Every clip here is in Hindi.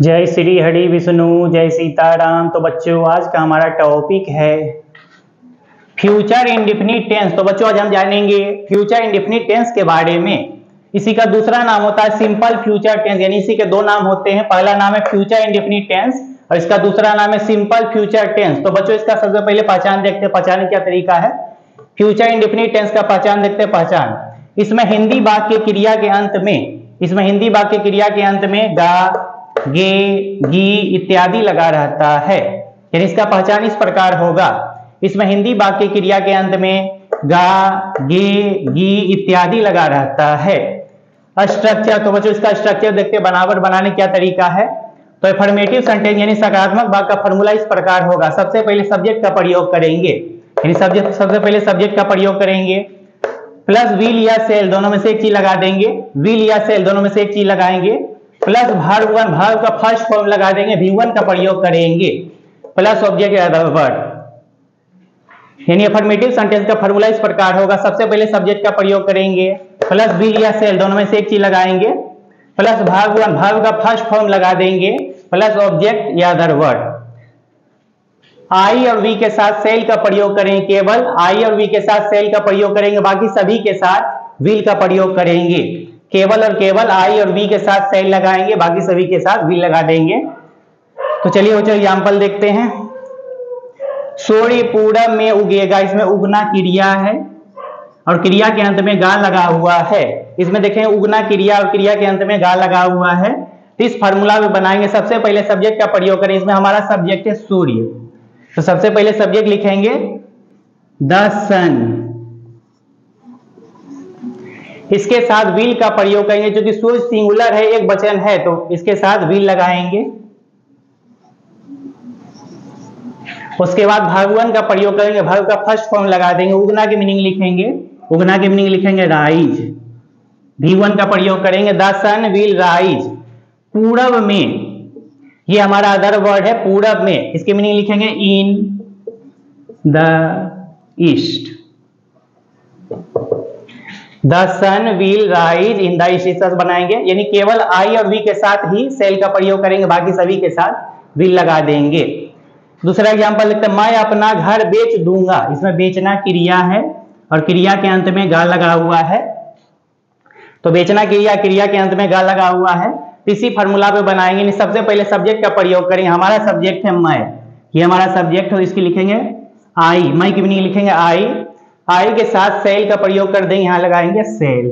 जय श्री हरि विष्णु, जय सीताराम। तो बच्चों आज का हमारा टॉपिक है फ्यूचर इंडेफिनिट टेंस। तो बच्चों आज हम जानेंगे फ्यूचर इंडेफिनिट टेंस के बारे में। इसी का दूसरा नाम होता है सिंपल फ्यूचर टेंस, यानी इसी के दो नाम होते हैं। पहला नाम है फ्यूचर इंडेफिनिट टेंस और इसका दूसरा नाम है सिंपल फ्यूचर टेंस। तो बच्चों इसका सबसे पहले पहचान देखते हैं। पहचान क्या तरीका है फ्यूचर इंडेफिनिट टेंस का, पहचान देखते हैं। पहचान, इसमें हिंदी वाक्य क्रिया के अंत में गा, गे, गी इत्यादि लगा रहता है। यानी इसका पहचान इस प्रकार होगा, इसमें हिंदी वाक्य क्रिया के अंत में गा, गे, गी इत्यादि लगा रहता है। स्ट्रक्चर, तो बच्चों इसका स्ट्रक्चर देखते हैं। बनावट बनाने क्या तरीका है। तो अफर्मेटिव सेंटेंस यानी सकारात्मक वाक्य का फॉर्मूला इस प्रकार होगा। सबसे पहले सब्जेक्ट का प्रयोग करेंगे, यानी सबसे पहले सब्जेक्ट का प्रयोग करेंगे, प्लस विल या सेल दोनों में से एक चीज लगा देंगे। विल या सेल दोनों में से एक चीज लगाएंगे, प्लस वर्ब का फर्स्ट फॉर्म लगा देंगे, V1 का प्रयोग करेंगे, प्लस ऑब्जेक्ट या अदर वर्ड। यानी अफर्मेटिव सेंटेंस का फॉर्मूला इस प्रकार होगा। सबसे पहले सब्जेक्ट का प्रयोग करेंगे, प्लस विल या सेल दोनों में से एक चीज लगाएंगे, प्लस वर्ब का फर्स्ट फॉर्म लगा देंगे, प्लस ऑब्जेक्ट या अदर वर्ड। आई और वी के साथ सेल का प्रयोग करेंगे, केवल आई और वी के साथ सेल का प्रयोग करेंगे, बाकी सभी के साथ विल का प्रयोग करेंगे। केवल और केवल आई और वी के साथ सेल लगाएंगे, बाकी सभी के साथ विल लगा देंगे। तो चलिए बच्चों एग्जाम्पल देखते हैं। सूर्य पूरब में उगेगा, इसमें उगना क्रिया है और क्रिया के अंत में गा लगा हुआ है। इसमें देखें उगना क्रिया और क्रिया के अंत में गा लगा हुआ है। तो इस फॉर्मूला में बनाएंगे। सबसे पहले सब्जेक्ट का प्रयोग करें, इसमें हमारा सब्जेक्ट है सूर्य। तो सबसे पहले सब्जेक्ट लिखेंगे द सन, इसके साथ विल का प्रयोग करेंगे, क्योंकि सूर्य सिंगुलर है, एक वचन है, तो इसके साथ विल लगाएंगे। उसके बाद भगवान का प्रयोग करेंगे, भगव का फर्स्ट फॉर्म लगा देंगे। उगना की मीनिंग लिखेंगे राइज, V1 का प्रयोग करेंगे, द सन विल राइज पूरब में, ये हमारा अदर वर्ड है पूरब में, इसकी मीनिंग लिखेंगे in the east. The sun will rise in the east बनाएंगे, यानी केवल आई और वी के साथ ही सेल का प्रयोग करेंगे, बाकी सभी के साथ विल लगा देंगे। दूसरा एग्जांपल लिखते हैं, मैं अपना घर बेच दूंगा। इसमें बेचना क्रिया है और क्रिया के अंत में गा लगा हुआ है। तो बेचना क्रिया के अंत में गा लगा हुआ है। इसी फॉर्मूला पे बनाएंगे। सबसे पहले सब्जेक्ट का प्रयोग करेंगे, हमारा सब्जेक्ट है मैं, ये हमारा सब्जेक्ट है, इसकी लिखेंगे आई, मैं की मीनिंग लिखेंगे आई के साथ सेल का प्रयोग कर देंगे, यहां लगाएंगे सेल।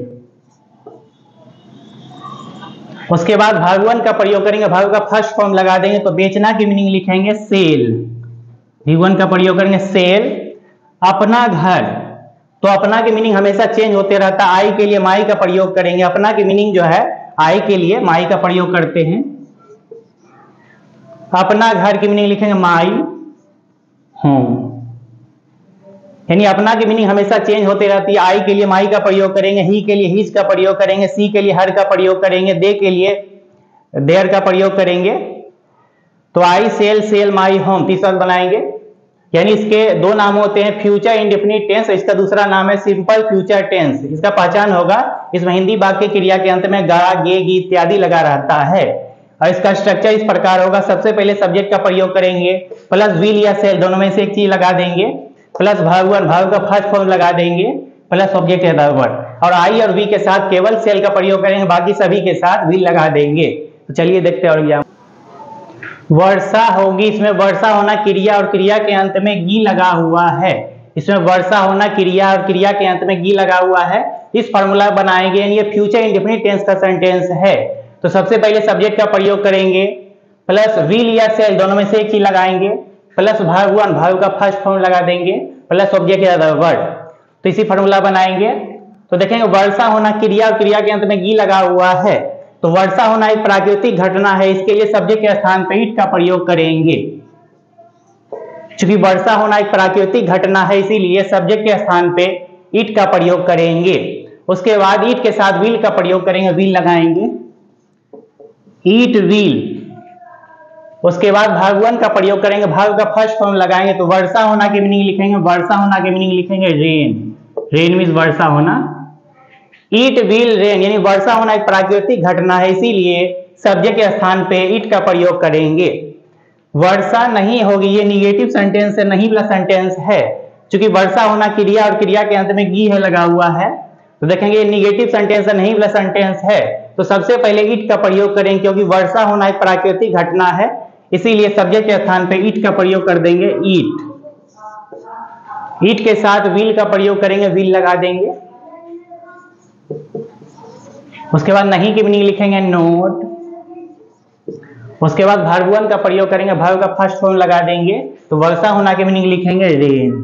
उसके बाद भगवान का प्रयोग करेंगे, भगव का फर्स्ट फॉर्म लगा देंगे, तो बेचना की मीनिंग लिखेंगे सेल, V1 का प्रयोग करेंगे सेल। अपना घर, तो अपना की मीनिंग हमेशा चेंज होते रहता है, आई के लिए माई का प्रयोग करेंगे। अपना की मीनिंग जो है आई के लिए माई का प्रयोग करते हैं। अपना घर की मीनिंग लिखेंगे माई होम, यानी अपना की मीनिंग हमेशा चेंज होते रहती है। आई के लिए माई का प्रयोग करेंगे, ही के लिए हिज का प्रयोग करेंगे, सी के लिए हर का प्रयोग करेंगे, दे के लिए देयर का प्रयोग करेंगे। तो आई सेल माई होम, तीसरा बनाएंगे। यानी इसके दो नाम होते हैं फ्यूचर इंडेफिनिट टेंस, इसका दूसरा नाम है सिंपल फ्यूचर टेंस। इसका पहचान होगा, इसमें हिंदी वाक्य क्रिया के अंत में गा, गे, गी इत्यादि लगा रहता है। और इसका स्ट्रक्चर इस प्रकार होगा। सबसे पहले सब्जेक्ट का प्रयोग करेंगे, प्लस विल या सेल दोनों में से एक चीज लगा देंगे, प्लस भाव का फर्स्ट फॉर्म लगा देंगे, प्लस ऑब्जेक्ट या अदर वर्ड। और आई और वी के साथ केवल सेल का प्रयोग करेंगे, बाकी सभी के साथ विल लगा देंगे। तो चलिए देखते हैं। और वर्षा होगी, इसमें वर्षा होना क्रिया और क्रिया के अंत में गी लगा हुआ है। इसमें वर्षा होना क्रिया और क्रिया के अंत में गी लगा हुआ है। इस फॉर्मूला बनाएंगे, यानी ये फ्यूचर इंडेफिनिट टेंस का सेंटेंस है। तो सबसे पहले सब्जेक्ट का प्रयोग करेंगे, प्लस विल या सेल दोनों में से एक चीज लगाएंगे, प्लस भाव का फर्स्ट फॉर्म लगा देंगे, प्लस ऑब्जेक्ट या अदर वर्ड। तो इसी फॉर्मूला बनाएंगे। तो देखेंगे वर्षा होना क्रिया और क्रिया के अंत में गी लगा हुआ है। तो वर्षा होना एक प्राकृतिक घटना है, इसके लिए सब्जेक्ट के स्थान पर इट का प्रयोग करेंगे। चूंकि वर्षा होना एक प्राकृतिक घटना है, इसीलिए सब्जेक्ट के स्थान पे इट का प्रयोग करेंगे। उसके बाद इट के साथ विल का प्रयोग करेंगे, विल लगाएंगे, ईट विल। उसके बाद भगवान का प्रयोग करेंगे, भाव का फर्स्ट फॉर्म लगाएंगे, तो वर्षा होना की मीनिंग लिखेंगे रेन मीन्स वर्षा होना। ईट विल रेन, यानी वर्षा होना एक प्राकृतिक घटना है, इसीलिए सब्जेक्ट के स्थान पे इट का प्रयोग करेंगे। वर्षा नहीं होगी, ये निगेटिव सेंटेंस है, नहीं वाला सेंटेंस है। क्योंकि वर्षा होना क्रिया और क्रिया के अंत में गी है लगा हुआ है, तो देखेंगे ये निगेटिव सेंटेंस है, नहीं वाला सेंटेंस है, तो सबसे पहले इट का प्रयोग करेंगे, क्योंकि वर्षा होना एक प्राकृतिक घटना है, इसीलिए सब्जेक्ट के स्थान पे इट का प्रयोग कर देंगे, ईट। ईट के साथ विल का प्रयोग करेंगे, विल लगा देंगे। उसके बाद नहीं की मीनिंग लिखेंगे नोट। उसके बाद वर्ब वन का प्रयोग करेंगे, वर्ब का फर्स्ट फॉर्म लगा देंगे, तो वर्षा होना की मीनिंग लिखेंगे rain.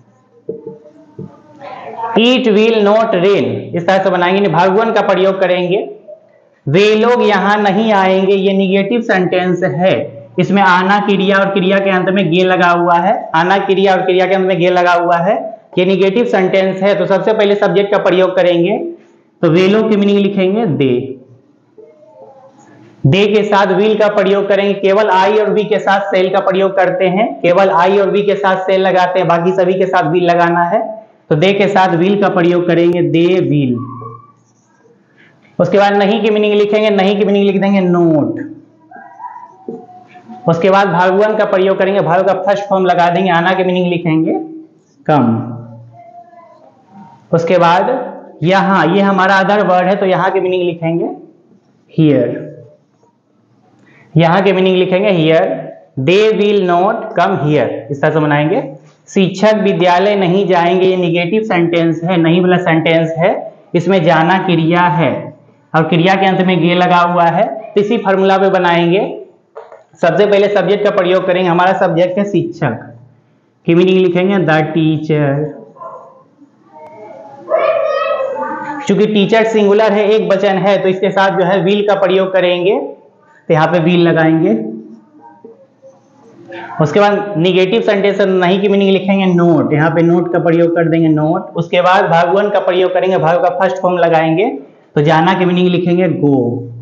It will not rain, इस तरह से बनाएंगे। वर्ब वन का प्रयोग करेंगे, वे लोग यहाँ नहीं आएंगे, ये निगेटिव सेंटेंस है, इसमें आना क्रिया और क्रिया के अंत में गे लगा हुआ है, आना क्रिया और क्रिया के अंत में गे लगा हुआ है, ये निगेटिव सेंटेंस है, तो सबसे पहले सब्जेक्ट का प्रयोग करेंगे, तो वे लोग की मीनिंग लिखेंगे दे। दे के साथ विल का प्रयोग करेंगे, केवल आई और वी के साथ सेल का प्रयोग करते हैं, केवल आई और वी के साथ सेल लगाते हैं, बाकी सभी के साथ विल लगाना है, तो दे के साथ विल का प्रयोग करेंगे, दे विल। उसके बाद नहीं की मीनिंग लिखेंगे, नहीं की मीनिंग लिख देंगे नोट। उसके बाद वर्ब वन का प्रयोग करेंगे, वर्ब का फर्स्ट फॉर्म लगा देंगे, आना की मीनिंग लिखेंगे कम। उसके बाद यहां, ये हमारा अदर वर्ड है, तो यहां की मीनिंग लिखेंगे हियर। यहां की मीनिंग लिखेंगे here, they will not come here, इस तरह से बनाएंगे। शिक्षक विद्यालय नहीं जाएंगे, ये निगेटिव सेंटेंस है, नहीं वाला सेंटेंस है, इसमें जाना क्रिया है और क्रिया के अंत में गे लगा हुआ है, तो इसी फॉर्मूला पे बनाएंगे। सबसे पहले सब्जेक्ट का प्रयोग करेंगे, हमारा सब्जेक्ट है शिक्षक, की मीनिंग लिखेंगे द टीचर। चूंकि टीचर सिंगुलर है, एक वचन है, तो इसके साथ जो है विल का प्रयोग करेंगे, तो यहाँ पे विल लगाएंगे। उसके बाद निगेटिव सेंटेंस नहीं की मीनिंग लिखेंगे नोट, यहाँ पे नोट का प्रयोग कर देंगे नोट। उसके बाद वर्ब वन का प्रयोग करेंगे, वर्ब का फर्स्ट फॉर्म लगाएंगे, तो जाना की मीनिंग लिखेंगे गो।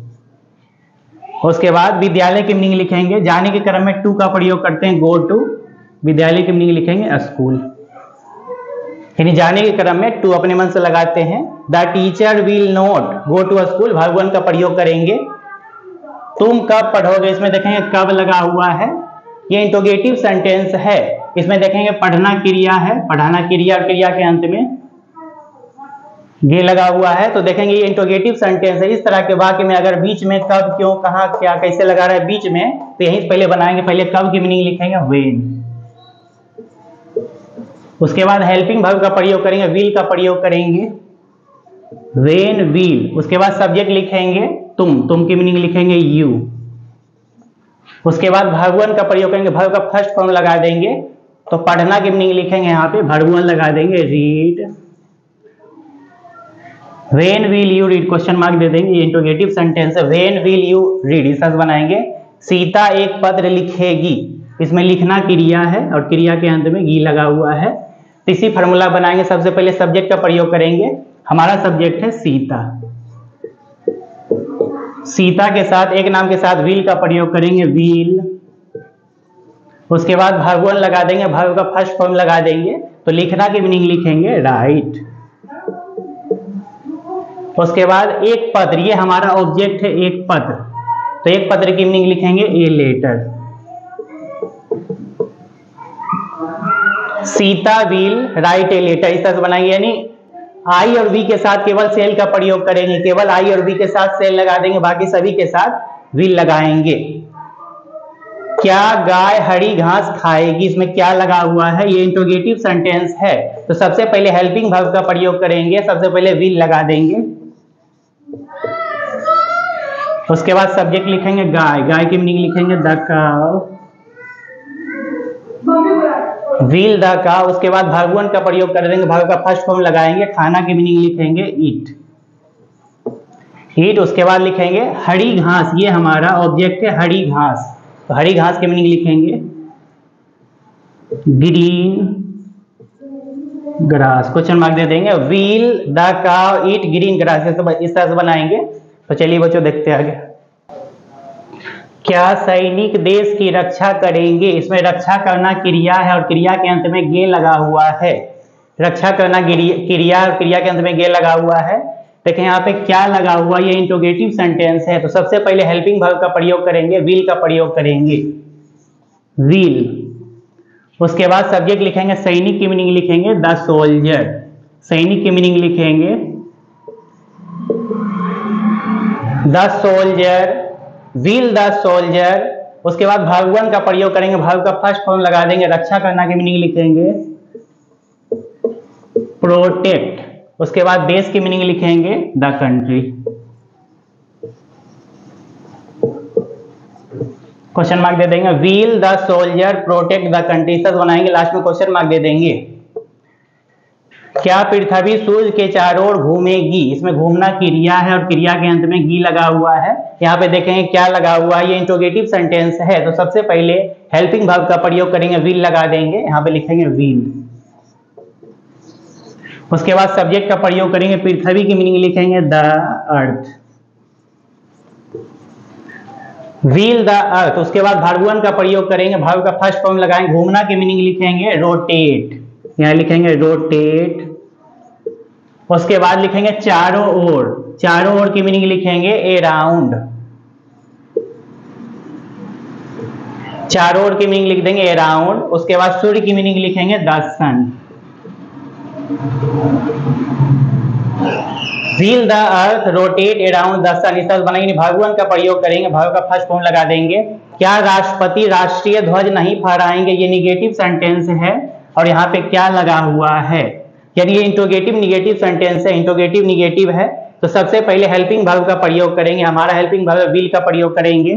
उसके बाद विद्यालय की मीनिंग लिखेंगे, जाने के क्रम में टू का प्रयोग करते हैं, गो टू। विद्यालय की मीनिंग लिखेंगे स्कूल, यानी जाने के क्रम में टू अपने मन से लगाते हैं। The teacher will not go to school, verb one का प्रयोग करेंगे। तुम कब पढ़ोगे, इसमें देखेंगे कब लगा हुआ है, ये इंटरोगेटिव सेंटेंस है, इसमें देखेंगे पढ़ना क्रिया है, पढ़ाना क्रिया और क्रिया के अंत में ये लगा हुआ है, तो देखेंगे ये इंटरोगेटिव सेंटेंस है। इस तरह के वाक्य में अगर बीच में कब, क्यों, कहां, क्या, कैसे लगा रहा है बीच में, तो यहीं पहले बनाएंगे, पहले कब की मीनिंग लिखेंगे व्हेन। उसके बाद हेल्पिंग वर्ब का प्रयोग करेंगे, विल का प्रयोग करेंगे, व्हेन विल। उसके बाद सब्जेक्ट लिखेंगे तुम की मीनिंग लिखेंगे यू। उसके बाद वर्ब वन का प्रयोग करेंगे, वर्ब का फर्स्ट फॉर्म लगा देंगे, तो पढ़ना की मीनिंग लिखेंगे, यहाँ पे वर्ब वन लगा देंगे read. When will you read, question mark दे देंगे, ये इंटरोगेटिव सेंटेंस है, व्हेन विल यू रीड, इस तरह बनाएंगे। सीता एक पत्र लिखेगी, इसमें लिखना क्रिया है और क्रिया के अंत में गी लगा हुआ है, तो इसी फॉर्मूला बनाएंगे। सबसे पहले सब्जेक्ट का प्रयोग करेंगे, हमारा सब्जेक्ट है सीता। सीता के साथ एक नाम के साथ विल का प्रयोग करेंगे, विल। उसके बाद वर्ब वन लगा देंगे, वर्ब का फर्स्ट फॉर्म लगा देंगे, तो लिखना की मीनिंग लिखेंगे राइट। उसके बाद एक पत्र, ये हमारा ऑब्जेक्ट है एक पत्र, तो एक पत्र की मीनिंग लिखेंगे a letter. Sita will write a letter, इस तरह से बनाएंगे, यानी आई और वी के साथ केवल सेल का प्रयोग करेंगे, केवल आई और वी के साथ सेल लगा देंगे, बाकी सभी के साथ विल लगाएंगे। क्या गाय हरी घास खाएगी, इसमें क्या लगा हुआ है, ये इंटरोगेटिव सेंटेंस है, तो सबसे पहले हेल्पिंग वर्ब का प्रयोग करेंगे, सबसे पहले विल लगा देंगे। उसके बाद सब्जेक्ट लिखेंगे गाय, गाय की मीनिंग लिखेंगे the cow, will the cow. उसके बाद वर्ब वन का प्रयोग कर देंगे, वर्ब का फर्स्ट फॉर्म लगाएंगे, खाना की मीनिंग लिखेंगे ईट, ईट। उसके बाद लिखेंगे हरी घास, ये हमारा ऑब्जेक्ट है हरी घास, तो हरी घास की मीनिंग लिखेंगे ग्रीन ग्रास, क्वेश्चन मार्क दे देंगे। Will the cow eat green grass, इस तरह से बनाएंगे। तो चलिए बच्चों देखते हैं आगे। क्या सैनिक देश की रक्षा करेंगे, इसमें रक्षा करना क्रिया है और क्रिया के अंत में गे लगा हुआ है, रक्षा करना क्रिया और क्रिया के अंत में गे लगा हुआ है। देखिए यहाँ पे क्या लगा हुआ, ये इंट्रोगेटिव सेंटेंस है, तो सबसे पहले हेल्पिंग वर्ब का प्रयोग करेंगे, विल का प्रयोग करेंगे, विल। उसके बाद सब्जेक्ट लिखेंगे, सैनिक की मीनिंग लिखेंगे द सोल्जर, सैनिक की मीनिंग लिखेंगे the soldier, will the soldier. उसके बाद वर्ब वन का प्रयोग करेंगे, वर्ब का फर्स्ट फॉर्म लगा देंगे, रक्षा करना की मीनिंग लिखेंगे प्रोटेक्ट। उसके बाद देश की मीनिंग लिखेंगे द कंट्री। क्वेश्चन मार्क दे देंगे, will the soldier protect the country, सब बनाएंगे, लास्ट में क्वेश्चन मार्क दे देंगे। क्या पृथ्वी सूर्य के चारों ओर घूमेगी, इसमें घूमना क्रिया है और क्रिया के अंत में गी लगा हुआ है। यहाँ पे देखेंगे क्या लगा हुआ है, ये इंट्रोगेटिव सेंटेंस है, तो सबसे पहले हेल्पिंग वर्ब का प्रयोग करेंगे, विल लगा देंगे, यहाँ पे लिखेंगे विल। उसके बाद सब्जेक्ट का प्रयोग करेंगे, पृथ्वी की मीनिंग लिखेंगे the earth, will the earth. उसके बाद वर्ब वन का प्रयोग करेंगे, वर्ब का फर्स्ट फॉर्म लगाएंगे, घूमना की मीनिंग लिखेंगे रोटेट, यहाँ लिखेंगे रोटेट। उसके बाद लिखेंगे चारों ओर, चारों ओर की मीनिंग लिखेंगे अराउंड, चारों ओर की मीनिंग लिख देंगे अराउंड। उसके बाद सूर्य की मीनिंग लिखेंगे the sun, will the earth rotate around the sun, इस तरह बनाएंगे। वर्ब वन का प्रयोग करेंगे, वर्ब का फर्स्ट फॉर्म लगा देंगे। क्या राष्ट्रपति राष्ट्रीय ध्वज नहीं फहराएंगे, ये निगेटिव सेंटेंस है और यहाँ पे क्या लगा हुआ है, यानी ये इंट्रोगेटिव निगेटिव सेंटेंस है, इंट्रोगेटिव निगेटिव है, तो सबसे पहले हेल्पिंग वर्ब का प्रयोग करेंगे, हमारा हेल्पिंग वर्ब विल का प्रयोग करेंगे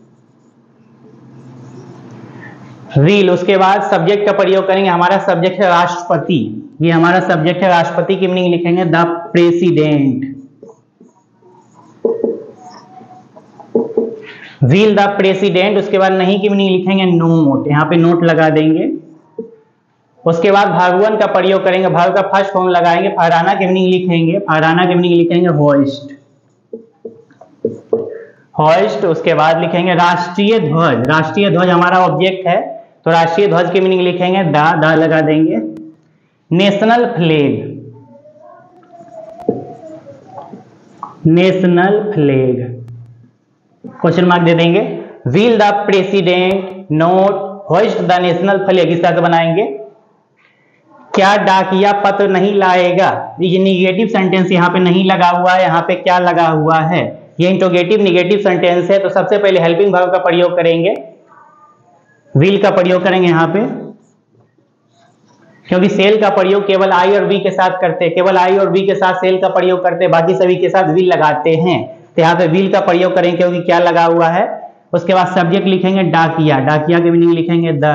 विल। उसके बाद सब्जेक्ट का प्रयोग करेंगे, हमारा सब्जेक्ट है राष्ट्रपति, ये हमारा सब्जेक्ट है राष्ट्रपति की मीनिंग लिखेंगे the president, will the president. उसके बाद नहीं की मीनिंग लिखेंगे नोट, यहाँ पे नोट लगा देंगे। उसके बाद वर्ब वन का प्रयोग करेंगे, वर्ब का फर्स्ट फॉर्म लगाएंगे, फहराना की मीनिंग लिखेंगे, फहराना की मीनिंग लिखेंगे होइस्ट, होइस्ट। उसके बाद लिखेंगे राष्ट्रीय ध्वज, राष्ट्रीय ध्वज हमारा ऑब्जेक्ट है, तो राष्ट्रीय ध्वज की मीनिंग लिखेंगे द लगा देंगे। National flag, national flag, question mark दे देंगे। Will the president not hoist the national flag, इस तरह से बनाएंगे। क्या डाकिया पत्र नहीं लाएगा, ये निगेटिव सेंटेंस यहाँ पे नहीं लगा हुआ है, यहाँ पे क्या लगा हुआ है, ये इंट्रोगेटिव निगेटिव सेंटेंस है, तो सबसे पहले हेल्पिंग वर्ब का प्रयोग करेंगे, विल का प्रयोग करेंगे यहाँ पे, क्योंकि सेल का प्रयोग केवल आई और वी के साथ करते हैं, केवल आई और वी के साथ सेल का प्रयोग करते हैं, बाकी सभी के साथ विल लगाते हैं, तो यहाँ पे विल का प्रयोग करेंगे क्योंकि क्या लगा हुआ है। उसके बाद सब्जेक्ट लिखेंगे डाकिया, डाकिया की मीनिंग लिखेंगे द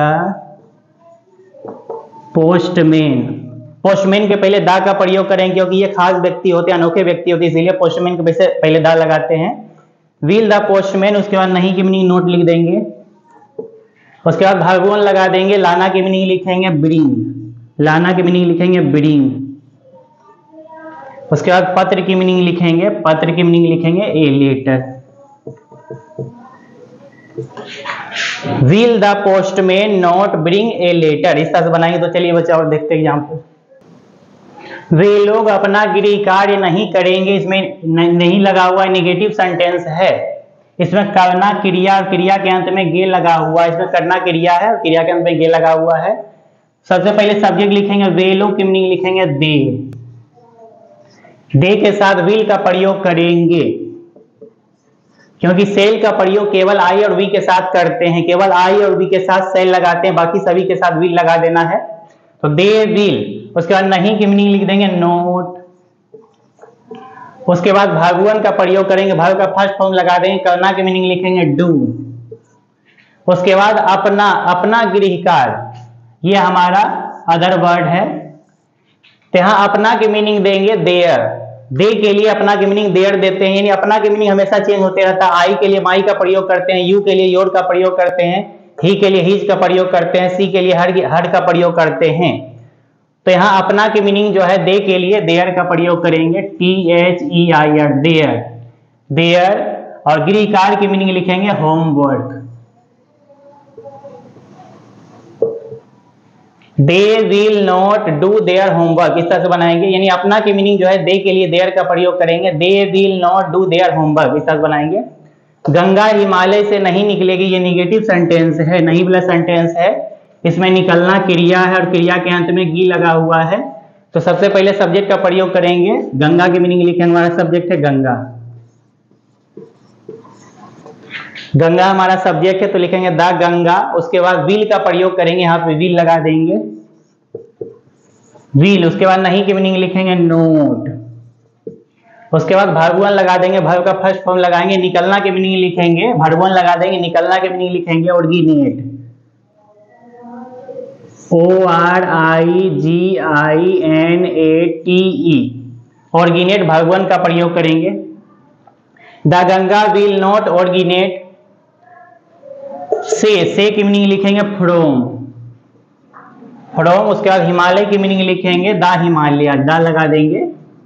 पोस्टमैन, पोस्टमैन के पहले द का प्रयोग करेंगे क्योंकि ये खास व्यक्ति होते हैं, अनोखे व्यक्ति होते हैं, इसीलिए पोस्टमैन के पहले द लगाते हैं, विल द पोस्टमैन। उसके बाद नहीं की मीनिंग नोट लिख देंगे। उसके बाद वर्ब वन लगा देंगे, लाना की मीनिंग लिखेंगे ब्रिंग, लाना की मीनिंग लिखेंगे ब्रिंग। उसके बाद पत्र की मीनिंग लिखेंगे, पत्र की मीनिंग लिखेंगे a letter. Will the postman not bring a letter, इस तरह से बनाएंगे। तो चलिए बच्चा और देखते हैं एग्जाम्पल। वे लोग अपना गृह कार्य नहीं करेंगे, इसमें नहीं लगा हुआ है, निगेटिव सेंटेंस है, इसमें करना क्रिया और क्रिया के अंत में गे लगा हुआ है, इसमें करना क्रिया है और क्रिया के अंत में गे लगा हुआ है। सबसे पहले सब्जेक्ट लिखेंगे, वे लोग की मीनिंग लिखेंगे दे के साथ विल का प्रयोग करेंगे, क्योंकि सेल का प्रयोग केवल आई और वी के साथ करते हैं, केवल आई और वी के साथ सेल लगाते हैं, बाकी सभी के साथ विल लगा देना है, तो दे विल। उसके बाद नहीं की मीनिंग लिख देंगे नोट। उसके बाद वर्ब वन का प्रयोग करेंगे, वर्ब का फर्स्ट फॉर्म लगा देंगे, करना की मीनिंग लिखेंगे डू। उसके बाद अपना, अपना गृह कार्य, ये हमारा अदर वर्ड है, तो यहाँ अपना की मीनिंग देंगे देयर, दे के लिए अपना की मीनिंग देयर देते हैं, यानी अपना की मीनिंग हमेशा चेंज होते रहता है। आई के लिए माई का प्रयोग करते हैं, यू के लिए योर का प्रयोग करते हैं, ही के लिए हिज का प्रयोग करते हैं, सी के लिए हर का प्रयोग करते हैं। तो यहाँ अपना की मीनिंग जो है दे के लिए देयर का प्रयोग करेंगे, THEIR देयर, देयर। और गृह कार्य की मीनिंग लिखेंगे homework, they will not do their homework, इस तरह से बनाएंगे, यानी अपना की मीनिंग जो है दे के लिए देयर का प्रयोग करेंगे, they will not do their homework, इस तरह से बनाएंगे। गंगा हिमालय से नहीं निकलेगी, ये निगेटिव सेंटेंस है, नहीं वाला सेंटेंस है, इसमें निकलना क्रिया है और क्रिया के अंत में गी लगा हुआ है। तो सबसे पहले सब्जेक्ट का प्रयोग करेंगे, गंगा की मीनिंग लिखेंगे, हमारा सब्जेक्ट है गंगा, गंगा हमारा सब्जेक्ट है, तो लिखेंगे द गंगा। उसके बाद विल का प्रयोग करेंगे, यहाँ पे विल लगा देंगे, विल। उसके बाद नहीं की मीनिंग लिखेंगे नोट। उसके बाद वर्ब वन लगा देंगे, वर्ब का फर्स्ट फॉर्म लगाएंगे, निकलना की मीनिंग लिखेंगे, वर्ब वन लगा देंगे, निकलना की मीनिंग लिखेंगे originate, ORIGINATE, originate verb one का प्रयोग करेंगे। The Ganga will not originate से की मीनिंग लिखेंगे फ्रॉम, फ्रॉम। उसके बाद हिमालय की मीनिंग लिखेंगे द हिमालय, द लगा देंगे।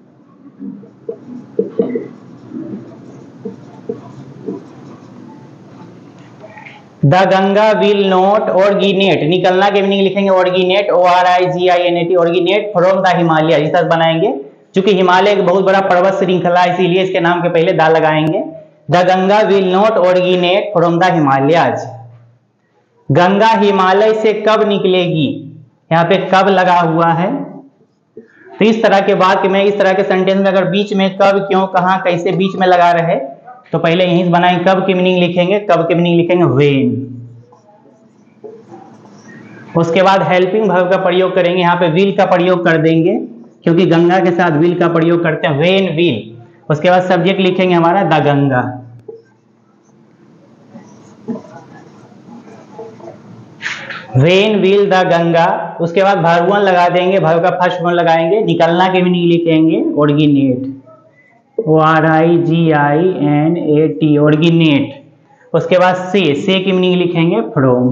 The Ganga will not originate, निकलना की मीनिंग लिखेंगे originate, ORIGINAT, originate from the Himalaya, इस तरह बनाएंगे। चूंकि हिमालय एक बहुत बड़ा पर्वत श्रृंखला है, इसीलिए इसके नाम के पहले द लगाएंगे। The Ganga will not originate from the Himalayas, Ganga Himalaya से कब निकलेगी, यहाँ पे कब लगा हुआ है। तो इस तरह के वाक्य में, इस तरह के सेंटेंस में अगर बीच में कब, क्यों, कहां, कैसे बीच में लगा रहे, तो पहले यहीं बनाएंगे, कब की मीनिंग लिखेंगे, कब की मीनिंग लिखेंगे व्हेन। उसके बाद हेल्पिंग वर्ब का प्रयोग करेंगे, यहाँ पे विल का प्रयोग कर देंगे, क्योंकि गंगा के साथ विल का प्रयोग करते हैं, व्हेन विल। उसके बाद सब्जेक्ट लिखेंगे हमारा the Ganga, when will the Ganga. उसके बाद वर्ब वन लगा देंगे, वर्ब का फर्स्ट वन लगाएंगे, निकलना की मीनिंग लिखेंगे ऑर्गिनेट, ORIGINAT, ऑर्गिनेट। उसके बाद से की मीनिंग लिखेंगे फ्रॉम।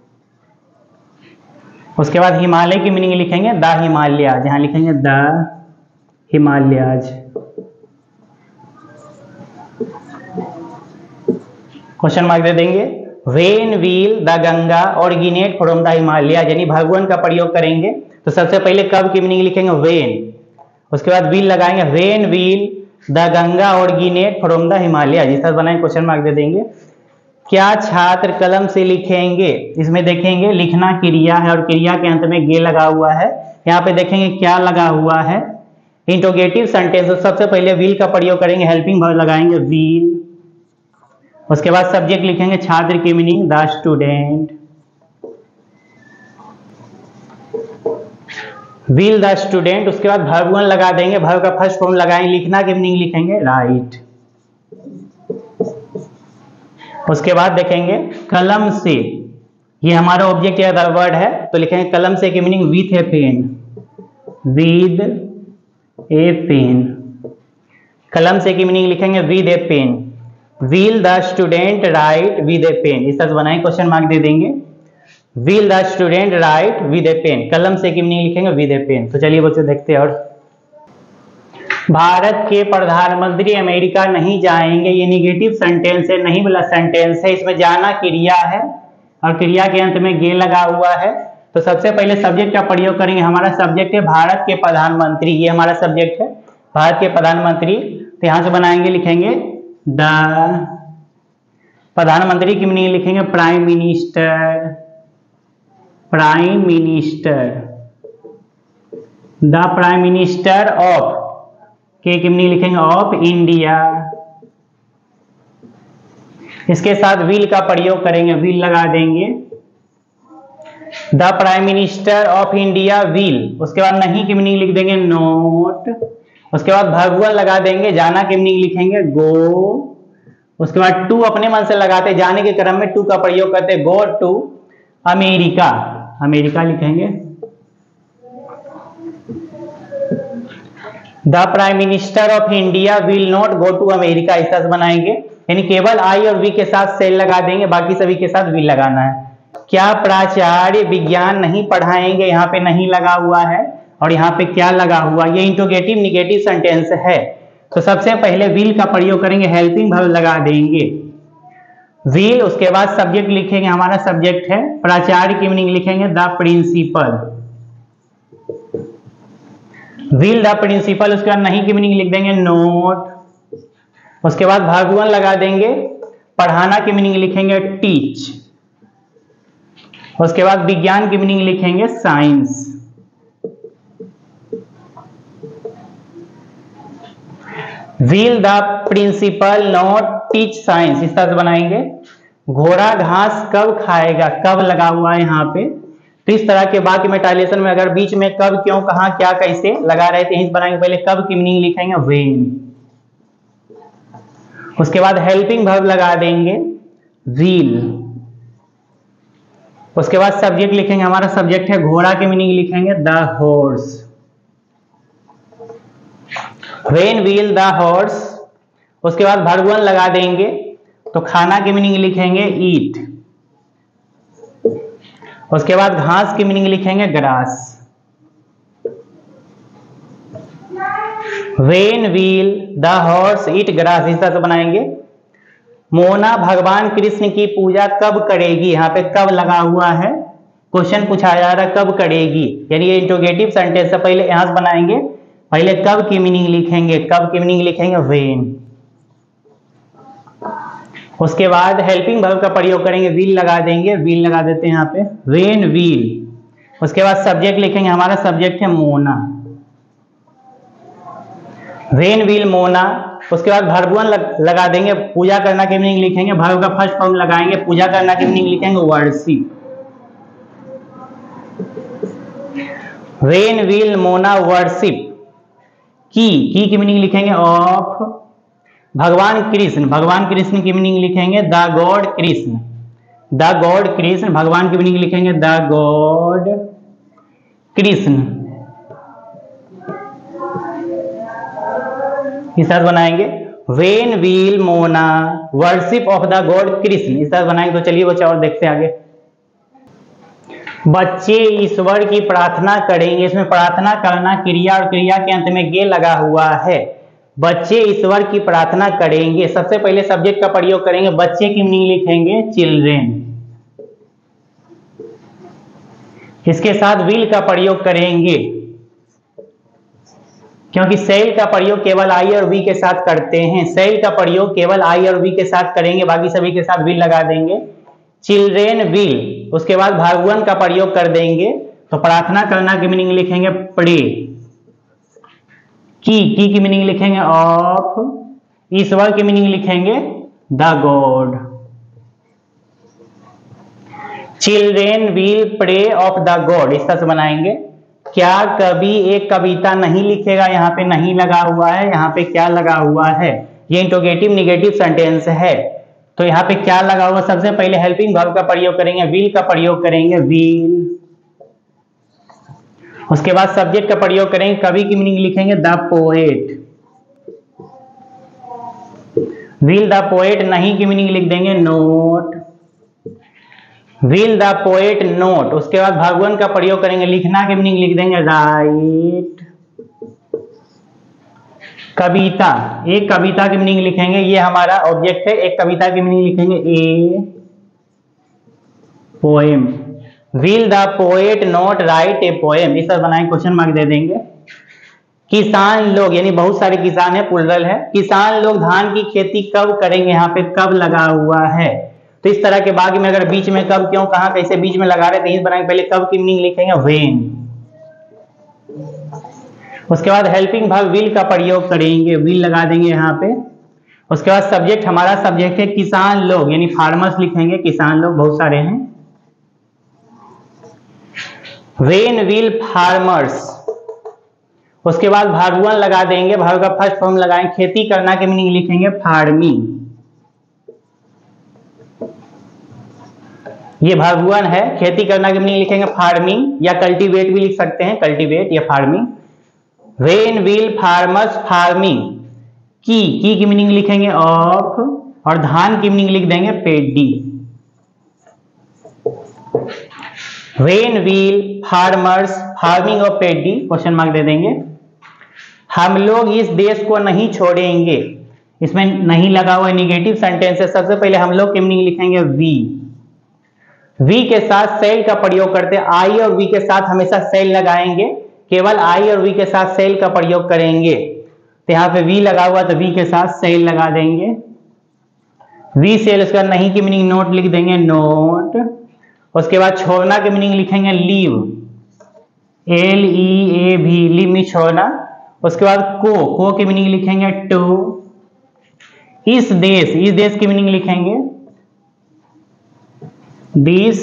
उसके बाद हिमालय की मीनिंग लिखेंगे द हिमालय, जहां लिखेंगे द हिमालयज। क्वेश्चन मार्क दे देंगे। When will the Ganga originate from the Himalaya, यानी भगवान का प्रयोग करेंगे, तो सबसे पहले कब की मीनिंग लिखेंगे व्हेन। उसके बाद विल लगाएंगे, when will the Ganga originate from the Himalaya, जिस तरह बनाए क्वेश्चन मार्क दे देंगे। क्या छात्र कलम से लिखेंगे, इसमें देखेंगे लिखना क्रिया है और क्रिया के अंत में गे लगा हुआ है, यहाँ पे देखेंगे क्या लगा हुआ है, इंट्रोगेटिव सेंटेंस। सबसे पहले विल का प्रयोग करेंगे, हेल्पिंग वर्ब लगाएंगे विल। उसके बाद सब्जेक्ट लिखेंगे छात्र की meaning the student, will the student. उसके बाद वर्ब वन लगा देंगे, वर्ब का फर्स्ट फॉर्म लगाएंगे, लिखना की मीनिंग लिखेंगे राइट। उसके बाद देखेंगे कलम से, ये हमारा ऑब्जेक्ट या वर्ड है, तो लिखेंगे कलम से की meaning with a pen, with a pen. कलम से की मीनिंग लिखेंगे with a pen. Will the student write with a pen, इस तरह से बनाएंगे, क्वेश्चन मार्क दे देंगे। Will the student write with a pen, कलम से की मीनिंग लिखेंगे विद ए पेन। तो चलिए बच्चों देखते हैं। और भारत के प्रधानमंत्री अमेरिका नहीं जाएंगे, ये निगेटिव सेंटेंस है, नहीं वाला सेंटेंस है, इसमें जाना क्रिया है और क्रिया के अंत में गे लगा हुआ है। तो सबसे पहले सब्जेक्ट का प्रयोग करेंगे, हमारा सब्जेक्ट है भारत के प्रधानमंत्री, ये हमारा सब्जेक्ट है भारत के प्रधानमंत्री। तो यहां से बनाएंगे, लिखेंगे द प्रधानमंत्री की मीनिंग लिखेंगे prime minister, prime minister, the prime minister of, के की मीनिंग लिखेंगे ऑफ इंडिया। इसके साथ विल का प्रयोग करेंगे, विल लगा देंगे, the prime minister of India will. उसके बाद नहीं की मीनिंग लिख देंगे नोट। उसके बाद वर्ब वन लगा देंगे, जाना की मीनिंग लिखेंगे गो। उसके बाद टू अपने मन से लगाते, जाने के क्रम में टू का प्रयोग करते, गो टू अमेरिका, अमेरिका लिखेंगे। The prime minister of India will not go to America, इस तरह से बनाएंगे, यानी केवल आई और वी के साथ सेल लगा देंगे, बाकी सभी के साथ विल लगाना है। क्या प्राचार्य विज्ञान नहीं पढ़ाएंगे, यहाँ पे नहीं लगा हुआ है और यहाँ पे क्या लगा हुआ, ये इंट्रोगेटिव निगेटिव सेंटेंस है। तो सबसे पहले विल का प्रयोग करेंगे, हेल्पिंग वर्ब लगा देंगे विल। उसके बाद सब्जेक्ट लिखेंगे, हमारा सब्जेक्ट है प्राचार्य की मीनिंग लिखेंगे the principal, will the principal, उसके बाद नहीं की मीनिंग लिख देंगे नोट। उसके बाद भगवान लगा देंगे, पढ़ाना की मीनिंग लिखेंगे टीच। उसके बाद विज्ञान की मीनिंग लिखेंगे science. Will the principal not teach science, इस तरह से बनाएंगे। घोड़ा घास कब खाएगा, कब लगा हुआ है यहाँ पे, तो इस तरह के वाक्य में ट्रांसलेशन में अगर बीच में कब, क्यों, कहां, क्या, कैसे लगा रहे थे, बनाएंगे। पहले कब की मीनिंग लिखेंगे व्हेन। उसके बाद हेल्पिंग वर्ब लगा देंगे विल। उसके बाद सब्जेक्ट लिखेंगे, हमारा सब्जेक्ट है घोड़ा की मीनिंग लिखेंगे the horse. When will the horse. उसके बाद वर्ब वन लगा देंगे, तो खाना की मीनिंग लिखेंगे ईट। उसके बाद घास की मीनिंग लिखेंगे grass. When will the horse eat grass, इस तरह से बनाएंगे। मोना भगवान कृष्ण की पूजा कब करेगी, यहाँ पे कब लगा हुआ है, क्वेश्चन पूछा जा रहा है कब करेगी, यानी ये इंट्रोगेटिव सेंटेंस है। पहले यहां से बनाएंगे, पहले कब की मीनिंग लिखेंगे, कब की मीनिंग लिखेंगे व्हेन। उसके बाद हेल्पिंग वर्ब का प्रयोग करेंगे, विल लगा देंगे, विल लगा देते हैं यहाँ पे व्हेन विल। उसके बाद सब्जेक्ट लिखेंगे, हमारा सब्जेक्ट है मोना, व्हेन विल मोना। उसके बाद वर्ब वन लगा देंगे, पूजा करना की मीनिंग लिखेंगे, वर्ब का फर्स्ट फॉर्म लगाएंगे, पूजा करना की मीनिंग लिखेंगे worship. When will Mona worship की मीनिंग लिखेंगे ऑफ भगवान कृष्ण, भगवान कृष्ण की मीनिंग लिखेंगे the God Krishna, the God Krishna. भगवान की मीनिंग लिखेंगे द गॉड कृष्ण। इस तरह बनाएंगे when will Mona worship of the God Krishna, इस तरह बनाएंगे। तो चलिए बच्चे और देखते हैं आगे। बच्चे ईश्वर की प्रार्थना करेंगे, इसमें प्रार्थना करना क्रिया और क्रिया के अंत में गे लगा हुआ है। बच्चे ईश्वर की प्रार्थना करेंगे, सबसे पहले सब्जेक्ट का प्रयोग करेंगे, बच्चे की मीनिंग लिखेंगे चिल्ड्रेन। इसके साथ विल का प्रयोग करेंगे, क्योंकि सेल का प्रयोग केवल आई और वी के साथ करते हैं, सेल का प्रयोग केवल आई और वी के साथ करेंगे, बाकी सभी के साथ विल लगा देंगे, चिल्ड्रेन विल। उसके बाद भगवान का प्रयोग कर देंगे, तो प्रार्थना करना की मीनिंग लिखेंगे प्रे। की मीनिंग लिखेंगे ऑफ, ईश्वर की मीनिंग लिखेंगे the God. Children will pray of the God, इस तरह से बनाएंगे। क्या कभी एक कविता नहीं लिखेगा, यहाँ पे नहीं लगा हुआ है, यहाँ पे क्या लगा हुआ है, ये इंट्रोगेटिव निगेटिव सेंटेंस है, तो यहाँ पे क्या लगा हुआ। सबसे पहले हेल्पिंग वर्ब का प्रयोग करेंगे, विल का प्रयोग करेंगे विल। उसके बाद सब्जेक्ट का प्रयोग करेंगे, कवि की मीनिंग लिखेंगे the poet, will the poet. नहीं की मीनिंग लिख देंगे not, will the poet not. उसके बाद भगवान का प्रयोग करेंगे, लिखना की मीनिंग लिख देंगे राइट। कविता, एक कविता की मीनिंग लिखेंगे, ये हमारा ऑब्जेक्ट है, एक कविता की मीनिंग लिखेंगे a poem. Will the poet not write a poem, इस तरह बनाएंगे, क्वेश्चन मार्क दे देंगे। किसान लोग, यानी बहुत सारे किसान है, प्लुरल है, किसान लोग धान की खेती कब करेंगे, यहाँ पे कब लगा हुआ है। तो इस तरह के भाग में अगर बीच में कब, क्यों, कहां, कैसे बीच में लगा रहे थे, बनाएंगे। पहले कब की मीनिंग लिखेंगे व्हेन। उसके बाद हेल्पिंग वर्ब विल का प्रयोग करेंगे, विल लगा देंगे यहाँ पे। उसके बाद सब्जेक्ट, हमारा सब्जेक्ट है किसान लोग, यानी फार्मर्स लिखेंगे, किसान लोग बहुत सारे हैं। When will farmers. उसके बाद वर्ब वन लगा देंगे, वर्ब का फर्स्ट फॉर्म लगाएंगे, खेती करना की मीनिंग लिखेंगे फार्मिंग, ये वर्ब वन है। खेती करना की मीनिंग लिखेंगे फार्मिंग, या कल्टीवेट भी लिख सकते हैं, कल्टीवेट या farming. When will farmers farming, की मीनिंग लिखेंगे ऑफ, और धान की मीनिंग लिख देंगे paddy. When will farmers farming of paddy, question mark दे देंगे। हम लोग इस देश को नहीं छोड़ेंगे, इसमें नहीं लगा हुआ निगेटिव सेंटेंस है। सबसे पहले हम लोग की मीनिंग लिखेंगे वी के साथ सेल का प्रयोग करते हैं, आई और वी के साथ हमेशा सेल लगाएंगे, केवल आई और वी के साथ सेल का प्रयोग करेंगे, तो यहाँ पे वी लगा हुआ तो वी के साथ सेल लगा देंगे, वी सेल। उसके बाद नहीं की मीनिंग नोट लिख देंगे, नोट। उसके बाद छोड़ना की मीनिंग लिखेंगे लीव, LEAV, लीव में छोड़ना। उसके बाद को की मीनिंग लिखेंगे टू। इस देश की मीनिंग लिखेंगे this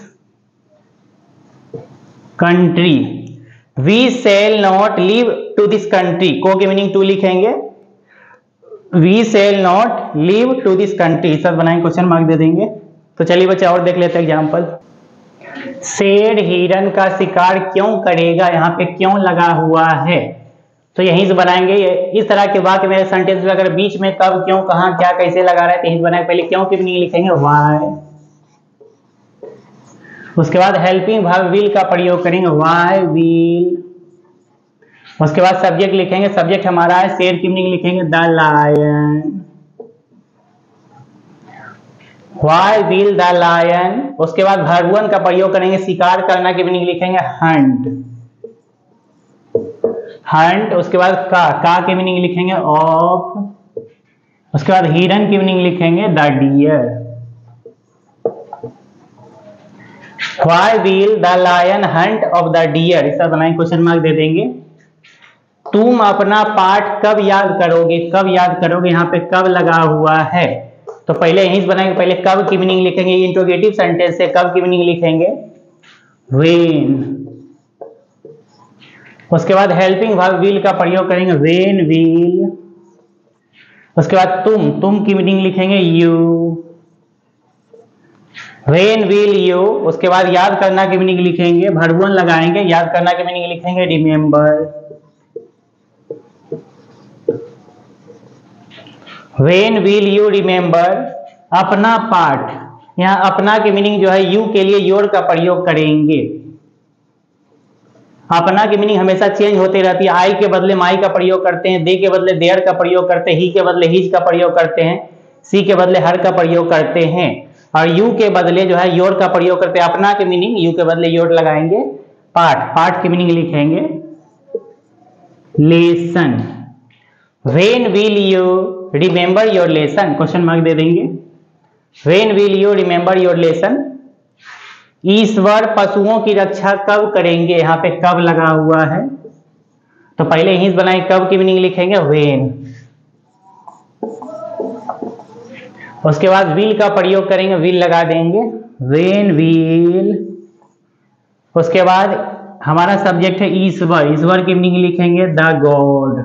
country. We shall not leave to this country, को की मीनिंग टू लिखेंगे, we shall not leave to this country. सब बनाएंगे, क्वेश्चन मार्क दे देंगे। तो चलिए बच्चे और देख लेते हैं एग्जाम्पल। शेर हिरन का शिकार क्यों करेगा, यहाँ पे क्यों लगा हुआ है, तो यहीं से बनाएंगे। इस तरह के वाक्य मेरे सेंटेंस में अगर बीच में कब, क्यों, कहां, क्या, कैसे लगा रहा है, तो यहीं से बनाएंगे। पहले क्यों की मीनिंग लिखेंगे व्हाई। उसके बाद हेल्पिंग वर्ब विल का प्रयोग करेंगे, व्हाई विल। उसके बाद सब्जेक्ट लिखेंगे, सब्जेक्ट हमारा है शेर की मीनिंग लिखेंगे the lion, why will the lion. उसके बाद वर्ब वन का प्रयोग करेंगे, शिकार करना की मीनिंग लिखेंगे हंट, हंट। उसके बाद का की मीनिंग लिखेंगे ऑफ। उसके बाद हिरन की मीनिंग लिखेंगे the deer. Why will the lion hunt of the deer, इसका बनाएंगे, क्वेश्चन मार्क दे देंगे। तुम अपना पाठ कब याद करोगे, कब याद करोगे, यहाँ पे कब लगा हुआ है, तो पहले यहीं से बनाएंगे। पहले कब की मीनिंग लिखेंगे, इंट्रोगेटिव सेंटेंस से कब की मीनिंग लिखेंगे व्हेन। उसके बाद हेल्पिंग वर्ब विल का प्रयोग करेंगे व्हेन विल। उसके बाद तुम की मीनिंग लिखेंगे यू, व्हेन विल यू। उसके बाद याद करना की मीनिंग लिखेंगे, वर्ब वन लगाएंगे, याद करना की मीनिंग लिखेंगे remember, when will you remember. अपना पाठ, यहाँ अपना की मीनिंग जो है यू के लिए योर का प्रयोग करेंगे। अपना की मीनिंग हमेशा चेंज होती रहती है, आई के बदले माई का प्रयोग करते हैं, दे के बदले देयर का प्रयोग करते हैं, ही के बदले हिज का प्रयोग करते हैं, सी के बदले हर का प्रयोग करते हैं, और यू के बदले जो है योर का प्रयोग करते हैं। अपना की मीनिंग यू के बदले योर लगाएंगे, पाठ, पाठ की मीनिंग लिखेंगे lesson. When will you remember your lesson, question mark दे देंगे। When will you remember your lesson. ईश्वर पशुओं की रक्षा कब करेंगे, यहाँ पे कब लगा हुआ है, तो पहले यहीं बनाए, कब की मीनिंग लिखेंगे व्हेन। उसके बाद विल का प्रयोग करेंगे, विल लगा देंगे व्हेन विल। उसके बाद हमारा सब्जेक्ट है ईश्वर, ईश्वर की मीनिंग लिखेंगे the god,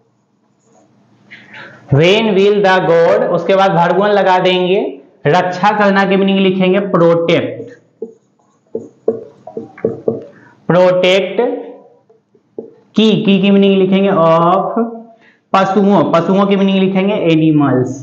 when will the god. उसके बाद वर्ब वन लगा देंगे, रक्षा करना की मीनिंग लिखेंगे प्रोटेक्ट, प्रोटेक्ट। की मीनिंग लिखेंगे ऑफ। पशुओं, पशुओं की मीनिंग लिखेंगे animals.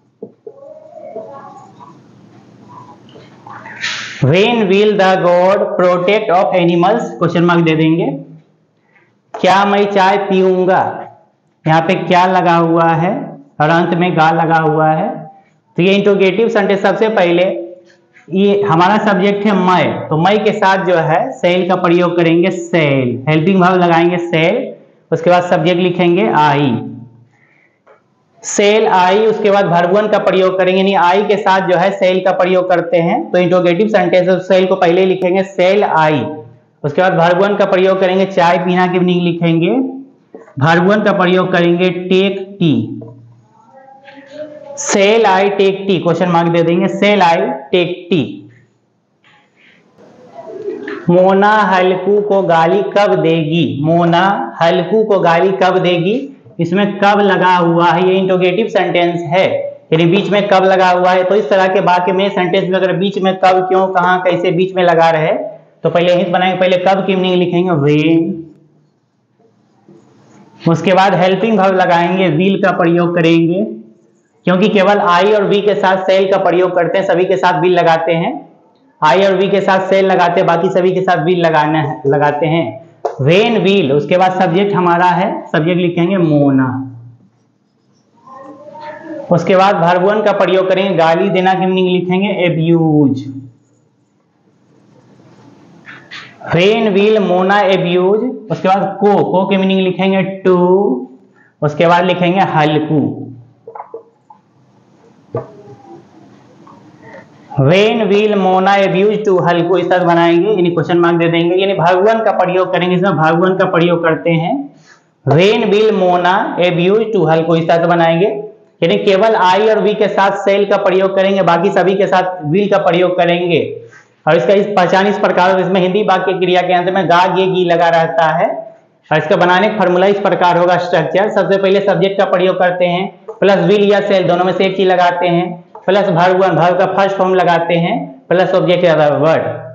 When will the god protect of animals, question mark दे देंगे। क्या मैं चाय पीऊंगा, यहाँ पे क्या लगा हुआ है और अंत में गा लगा हुआ है, तो ये इंट्रोगेटिव सेंटेंस। सबसे पहले ये हमारा सब्जेक्ट है मैं, तो मैं के साथ जो है सेल का प्रयोग करेंगे सेल, हेल्पिंग वर्ब लगाएंगे सेल। उसके बाद सब्जेक्ट लिखेंगे आई, सेल आई। उसके बाद वर्ब वन का प्रयोग करेंगे, यानी आई के साथ जो है सेल का प्रयोग करते हैं, तो इंट्रोगेटिव सेंटेंस सेल को पहले लिखेंगे सेल आई। उसके बाद वर्ब वन का प्रयोग करेंगे चाय पीना की मीनिंग लिखेंगे, वर्ब वन का प्रयोग करेंगे take tea, shall I take tea, question mark दे देंगे shall I take tea. Mona Halku को गाली कब देगी, मोना हल्कू को गाली कब देगी, इसमें कब लगा हुआ है, ये इंट्रोगेटिव सेंटेंस है, यानी बीच में कब लगा हुआ है। तो इस तरह के वाक्य में सेंटेंस में अगर बीच में कब, क्यों, कहां, कैसे बीच में लगा रहे, तो पहले यहीं बनाएंगे, पहले कब की मीनिंग लिखेंगे व्हेन। उसके बाद हेल्पिंग वर्ब लगाएंगे, विल का प्रयोग करेंगे, क्योंकि केवल आई और वी के साथ सेल का प्रयोग करते हैं, सभी के साथ विल लगाते हैं, आई और वी के साथ सेल लगाते हैं, बाकी सभी के साथ विल लगाते हैं। When will. उसके बाद सब्जेक्ट हमारा है, सब्जेक्ट लिखेंगे मोना। उसके बाद वर्ब वन का प्रयोग करेंगे, गाली देना की मीनिंग लिखेंगे abuse, when will Mona abuse, उसके बाद को के मीनिंग लिखेंगे टू, उसके बाद लिखेंगे Halku. When will Mona abuse to Halku, इस तरह बनाएंगे, यानी क्वेश्चन मार्क दे देंगे, यानी भागवन का प्रयोग करेंगे, इसमें भागवन का प्रयोग करते हैं। When will Mona abuse to Halku, इस तरह से बनाएंगे, यानी केवल आई और वी के साथ सेल का प्रयोग करेंगे, बाकी सभी के साथ व्हील का प्रयोग करेंगे। और इसका इस पहचान इस प्रकार, इसमें हिंदी वाक्य क्रिया के अंत में गा गे गी लगा रहता है। और इसका बनाने का फॉर्मूला इस प्रकार होगा। स्ट्रक्चर, सबसे पहले सब्जेक्ट का प्रयोग करते हैं, प्लस व्हील या सेल दोनों में से एक चीज लगाते हैं, प्लस वर्ब का फर्स्ट फॉर्म लगाते हैं, प्लस ऑब्जेक्ट वर्ड।